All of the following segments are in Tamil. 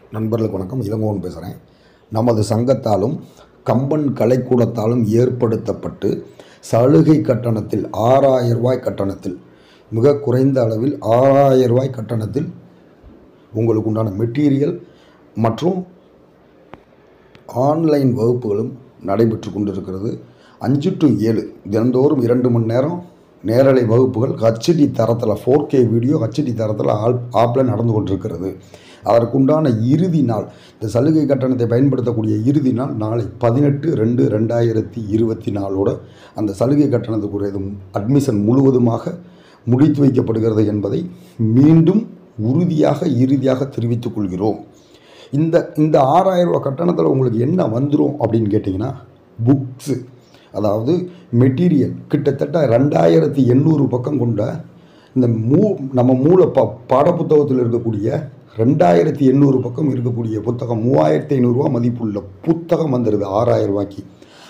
நண்பர்களுக்கு வணக்கம். இளங்கோவன் பேசுகிறேன். நமது சங்கத்தாலும் கம்பன் கலைக்கூடத்தாலும் ஏற்படுத்தப்பட்டு சலுகை கட்டணத்தில் 6000 ரூபாய் கட்டணத்தில், மிக குறைந்த அளவில் 6000 ரூபாய் கட்டணத்தில் உங்களுக்கு உண்டான மெட்டீரியல் மற்றும் ஆன்லைன் வகுப்புகளும் நடைபெற்று கொண்டிருக்கிறது. 5 to 7 தினந்தோறும் 2 மணி நேரம் நேரலை வகுப்புகள் HD தரத்தில் 4K வீடியோ HD தரத்தில் ஆப்பில் நடந்து கொண்டிருக்கிறது. அதற்குண்டான இறுதி நாள், இந்த சலுகை கட்டணத்தை பயன்படுத்தக்கூடிய இறுதி நாள் நாளை 18/2/2024 அந்த சலுகை கட்டணத்துக்குரிய அட்மிஷன் முழுவதுமாக முடித்து வைக்கப்படுகிறது என்பதை மீண்டும் இறுதியாக தெரிவித்துக் கொள்கிறோம். இந்த 6000 ரூபா கட்டணத்தில் உங்களுக்கு என்ன வந்துடும் அப்படின்னு கேட்டிங்கன்னா, புக்ஸு, அதாவது மெட்டீரியல் கிட்டத்தட்ட 2800 பக்கம் கொண்ட இந்த நம்ம பாடப்புத்தகத்தில் இருக்கக்கூடிய 2800 பக்கம் இருக்கக்கூடிய புத்தகம் 3500 ரூபா மதிப்புள்ள புத்தகம் வந்துடுது 6000 ரூபாய்க்கு.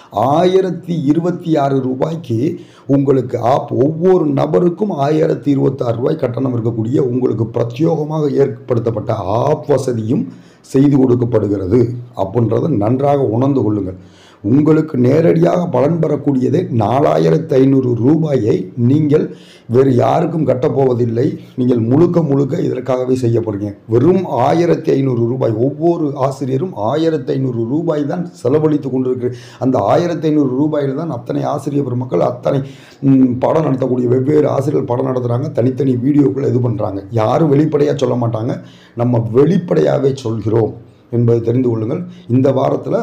1026 ரூபாய்க்கு உங்களுக்கு ஒவ்வொரு நபருக்கும் 1026 ரூபாய் கட்டணம் இருக்கக்கூடிய உங்களுக்கு பிரத்யேகமாக ஏற்படுத்தப்பட்ட வசதியும் செய்து கொடுக்கப்படுகிறது அப்படின்றத நன்றாக உணர்ந்து கொள்ளுங்கள். உங்களுக்கு நேரடியாக பலன் பெறக்கூடியதே 4500 ரூபாயை நீங்கள் வேறு யாருக்கும் கட்டப்போவதில்லை. நீங்கள் முழுக்க இதற்காகவே செய்யப்படுங்க. வெறும் 1500 ரூபாய், ஒவ்வொரு ஆசிரியரும் 1500 ரூபாய் தான் செலவழித்து கொண்டிருக்கிற அந்த 1500 ரூபாயில் தான் அத்தனை ஆசிரியர் பெருமக்கள், அத்தனை பாடம் நடத்தக்கூடிய வெவ்வேறு ஆசிரியர்கள் பாடம் நடத்துகிறாங்க. தனித்தனி வீடியோக்களை இது பண்ணுறாங்க. யாரும் வெளிப்படையாக சொல்ல மாட்டாங்க, நம்ம வெளிப்படையாகவே சொல்கிறோம் என்பதை தெரிந்து கொள்ளுங்கள். இந்த வாரத்தில்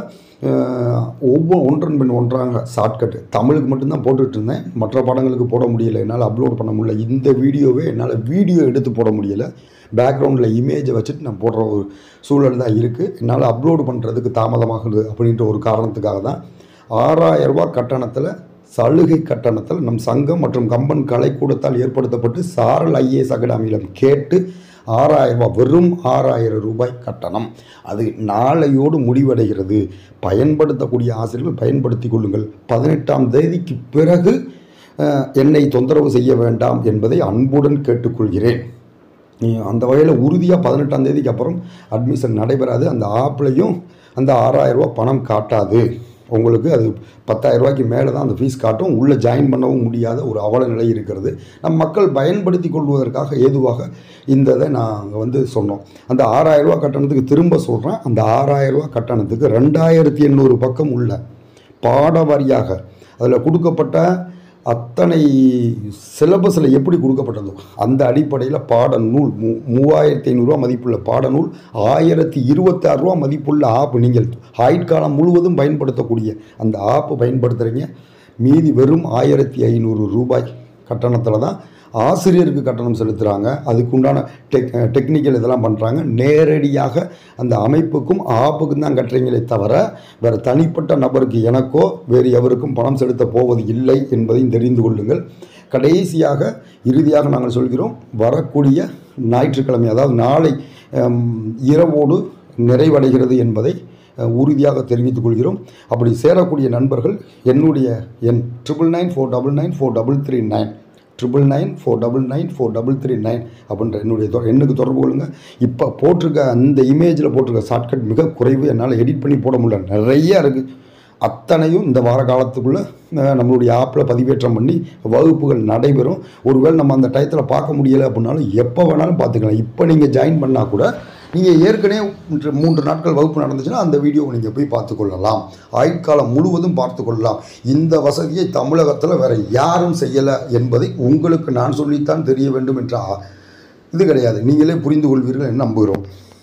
ஒன்றன் பின் ஒன்றாங்க ஷார்ட்கட்டு தமிழுக்கு மட்டும்தான் போட்டுட்டு இருந்தேன். மற்ற பாடங்களுக்கு போட முடியலை, என்னால் அப்லோட் பண்ண முடியல. இந்த வீடியோவே என்னால் வீடியோ எடுத்து போட முடியலை. பேக்ரவுண்டில் இமேஜை வச்சுட்டு நான் போடுற ஒரு சூழல் தான் இருக்குது. என்னால் அப்லோடு பண்ணுறதுக்கு தாமதமாகுது அப்படின்ற ஒரு காரணத்துக்காக தான் 6000 ரூபா கட்டணத்தில், சலுகை கட்டணத்தில் நம் சங்கம் மற்றும் கம்பன் கலைக்கூடத்தால் ஏற்படுத்தப்பட்டு சாரல் IAS அகாடமியிடம் கேட்டு 6000 ரூபாய், வெறும் 6000 ரூபாய் கட்டணம். அது நாளையோடு முடிவடைகிறது. பயன்படுத்தக்கூடிய ஆசிரியர்கள் பயன்படுத்தி கொள்ளுங்கள். 18ஆம் தேதிக்கு பிறகு என்னை தொந்தரவு செய்ய வேண்டாம் என்பதை அன்புடன் கேட்டுக்கொள்கிறேன். அந்த வகையில் உறுதியாக 18ஆம் தேதிக்கு அப்புறம் அட்மிஷன் நடைபெறாது. அந்த ஆப்லையும் அந்த 6000 ரூபா பணம் காட்டாது. உங்களுக்கு அது 10,000 ரூபாய்க்கு மேலே தான் அந்த ஃபீஸ் காட்டும். உள்ளே ஜாயின் பண்ணவும் முடியாத ஒரு அவல நிலை இருக்கிறது. நம் மக்கள் பயன்படுத்தி கொள்வதற்காக ஏதுவாக இந்த இதை நாங்கள் சொன்னோம். அந்த 6000 ரூபா கட்டணத்துக்கு திரும்ப சொல்கிறேன். அந்த 6000 ரூபா கட்டணத்துக்கு 2800 பக்கம் உள்ள பாட வாரியாக அதில் கொடுக்கப்பட்ட அத்தனை சிலபஸில் எப்படி கொடுக்கப்பட்டதோ அந்த அடிப்படையில் பாடநூல் 3500 ரூபா மதிப்புள்ள பாடநூல், 1026 ரூபா மதிப்புள்ள ஆப், நீங்கள் ஆயுட்காலம் முழுவதும் பயன்படுத்தக்கூடிய அந்த ஆப்பு பயன்படுத்துகிறீங்க. மீதி வெறும் 1500 ரூபாய் கட்டணத்தில் தான் ஆசிரியருக்கு கட்டணம் செலுத்துகிறாங்க. அதுக்குண்டான டெக்னிக்கல் இதெல்லாம் பண்ணுறாங்க. நேரடியாக அந்த அமைப்புக்கும் ஆப்புக்கும் தான் கட்டுறீங்களே தவிர வேறு தனிப்பட்ட நபருக்கு, எனக்கோ வேறு எவருக்கும் பணம் செலுத்த போவது இல்லை என்பதையும் தெரிந்து கொள்ளுங்கள். கடைசியாக இறுதியாக நாங்கள் சொல்கிறோம், வரக்கூடிய ஞாயிற்றுக்கிழமை, அதாவது நாளை இரவோடு நிறைவடைகிறது என்பதை உறுதியாக தெரிவித்துக் கொள்கிறோம். அப்படி சேரக்கூடிய நண்பர்கள் என்னுடைய எண் 9994994339 9994994339 அப்படின்ற என்னுடைய எண்ணுக்கு தொடர்பு கொள்ளுங்கள். இப்போ போட்டிருக்க அந்த இமேஜில் போட்டிருக்க ஷார்ட்கட் மிக குறைவு, என்னால் எடிட் பண்ணி போட முடியல, நிறையா இருக்குது. அத்தனையும் இந்த வார காலத்துக்குள்ளே நம்மளுடைய ஆப்பில் பதிவேற்றம் பண்ணி வகுப்புகள் நடைபெறும். ஒருவேளை நம்ம அந்த டயத்தில் பார்க்க முடியலை அப்படின்னாலும் எப்போ வேணாலும் பார்த்துக்கலாம். இப்போ நீங்கள் ஜாயின் பண்ணால் கூட நீங்கள் ஏற்கனவே 3 நாட்கள் வகுப்பு நடந்துச்சுன்னா அந்த வீடியோவை நீங்கள் போய் பார்த்துக்கொள்ளலாம். ஆயுட்காலம் முழுவதும் பார்த்துக்கொள்ளலாம். இந்த வசதியை தமிழகத்தில் வேறு யாரும் செய்யலை என்பதை உங்களுக்கு நான் சொல்லித்தான் தெரிய வேண்டும் என்ற இது கிடையாது. நீங்களே புரிந்து கொள்வீர்கள் என்று நம்புகிறோம்.